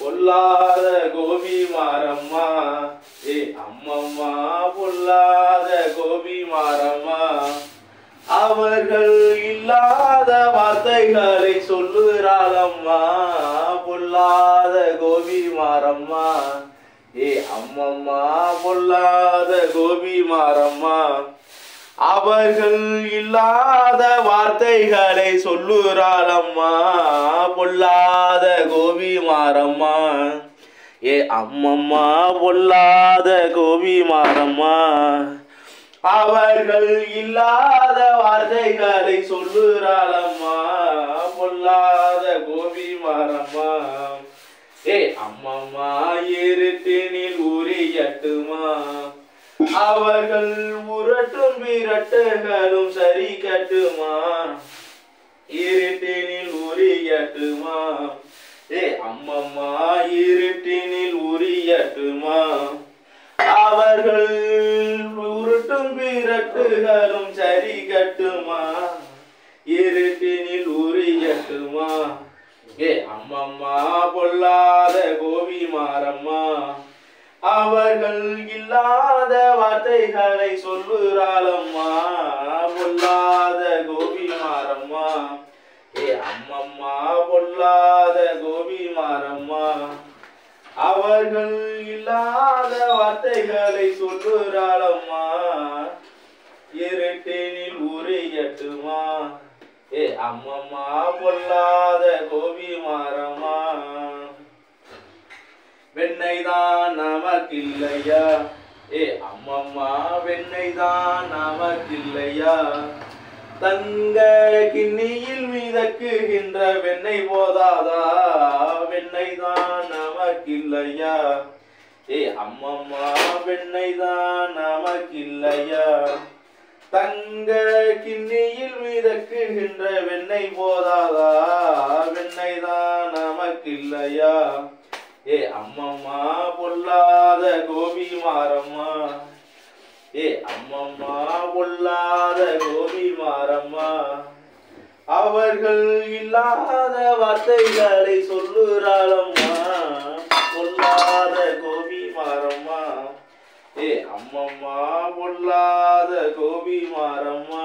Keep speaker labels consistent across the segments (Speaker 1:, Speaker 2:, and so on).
Speaker 1: பொல்லாத கோபி மாரம்மா ஏ அம்மம்மா பொல்லாத கோபி மாரம்மா அவர்கள் இல்லாத வார்த்தைகளை சொல்லுறாளம்மா பொல்லாத கோபி மாரம்மா ஏ அம்மம்மா பொல்லாத கோபி மாரம்மா அவர்கள் இல்லாத வார்த்தைகளை சொல்லுறாளம்மா பொல்லாத கோபி மாரம்மா ஏ அம்மம்மா பொல்லாத கோபி மாரம்மா அவர்கள் இல்லாத வார்த்தைகளை சொல்லுறாளம்மா பொல்லாத கோபி மாரம்மா ஏ அம்மம்மா இருட்டினில் உரியட்டுமா அவர்கள் உரட்டும் விரட்டுகளும் சரி கட்டுமா இருட்டினில் உரியட்டுமா ஏ அம்மம்மா இருட்டினில் உரியட்டுமா அவர்கள் உருட்டும் விரட்டுகளும் சரி கட்டுமா இருட்டினில் உரியட்டுமா ஏ அம்மம்மா பொல்லாத கோபி மாரம்மா அவர்கள் இல்லாத வார்த்தைகளை சொல்லுறாளம்மா பொல்லாத கோபி மாரம்மா ஏ அம்மம்மா பொல்லாத கோபி மாரம்மா அவர்கள் இல்லாத வார்த்தைகளை சொல்லுறாளம்மா இருட்டினில் உரியட்டுமா ஏ அம்மம்மா பொல்லாத கோபி மாரம்மா வெண்ணெய்தான் நமக்கில்லையா ஏ அம்மம்மா வெண்ணெய்தான் நமக்கில்லையா தங்க கிண்ணியில் மிதக்குகின்ற வெண்ணெய் போதாதா வெண்ணெய்தான் நமக்கில்லையா ஏ அம்மம்மா வெண்ணெய்தான் நமக்கில்லையா தங்க கிண்ணியில் மிதக்குகின்ற வெண்ணெய் போதாதா வெண்ணெய்தான் நமக்கில்லையா ஏ அம்மம்மா பொல்லாத கோபி மாரம்மா ஏ அம்மம்மா பொல்லாத கோபி மாரம்மா அவர்கள் இல்லாத வார்த்தைகளை சொல்லுறாளம்மா பொல்லாத கோபி மாரம்மா ஏ அம்மம்மா பொல்லாத கோபி மாரம்மா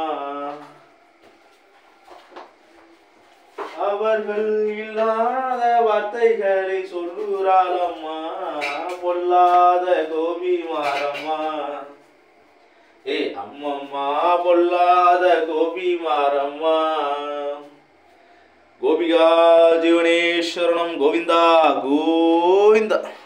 Speaker 1: அவர்கள் இல்லாத வார்த்தைகளை சொல்லுறாளம்மா பொல்லாத கோபி மாரம்மா ஏ அம்மம்மா பொல்லாத கோபி மாரம்மா கோபிகா ஜீவனேஸ்வரணம் கோவிந்தா கோவிந்தா.